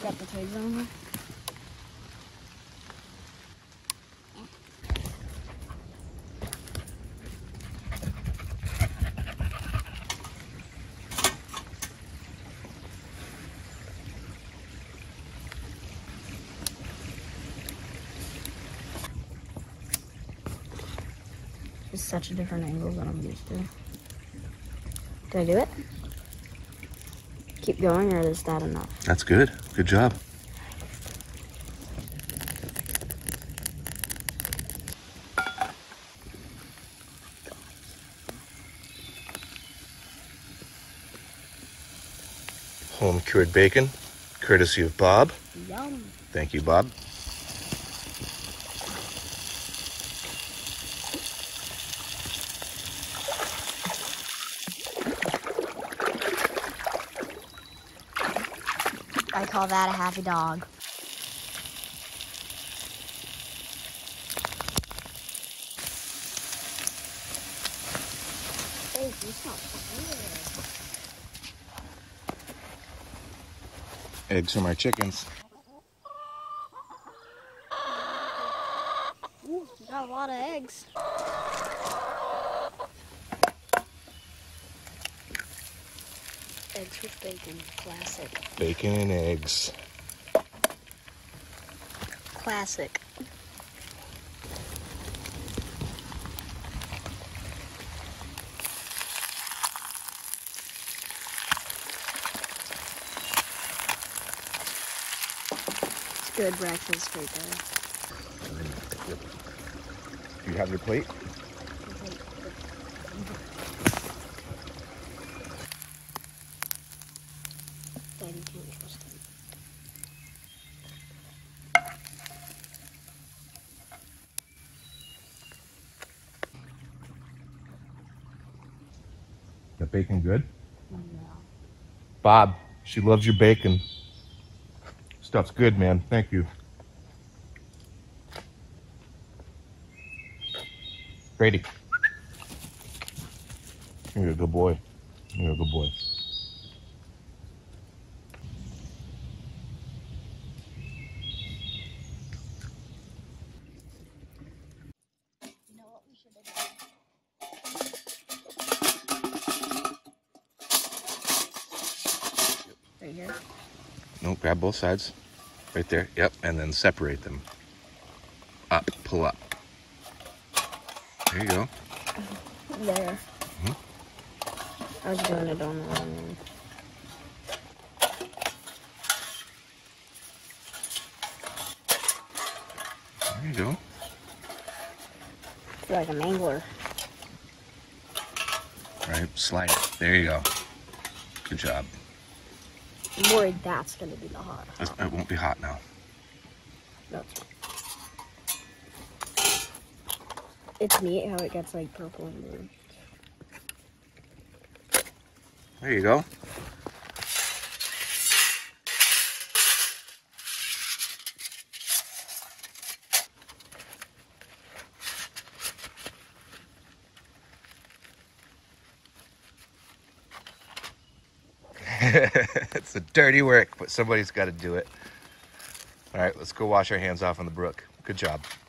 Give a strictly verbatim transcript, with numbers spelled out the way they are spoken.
Got the twigs on here. It's such a different angle than I'm used to. Did I do it? Keep going, or is that enough? That's good. Good job. Home cured bacon, courtesy of Bob. Yum. Thank you, Bob. I call that a happy dog. Hey, you stop Eggs from our chickens. Ooh, you got a lot of eggs. Eggs with bacon, classic. Bacon and eggs. Classic. It's good breakfast right there. Do you have your plate? That bacon good? Yeah. Bob, she loves your bacon. Stuff's good, man. Thank you. Brady. You're a good boy. You're a good boy. You know what we should have done? Right here? No, grab both sides. Right there. Yep. And then separate them. Up. Pull up. There you go. There. Mm-hmm. I was doing it on the wrong end. There you go. It's like a mangler. Right. Slide it. There you go. Good job. I'm worried that's going to be the hot. It won't be hot now. No, it's fine. It's neat how it gets like purple and blue. There you go. It's a dirty work, but somebody's got to do it. All right, let's go wash our hands off in the brook. Good job.